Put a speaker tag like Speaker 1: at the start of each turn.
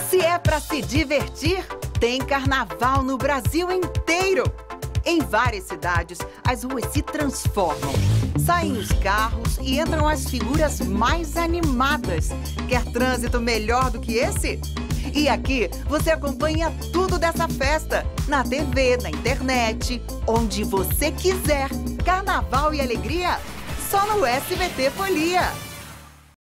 Speaker 1: Se é para se divertir, tem carnaval no Brasil inteiro. Em várias cidades, as ruas se transformam. Saem os carros e entram as figuras mais animadas. Quer trânsito melhor do que esse? E aqui você acompanha tudo dessa festa. Na TV, na internet, onde você quiser. Carnaval e alegria, só no SBT Folia.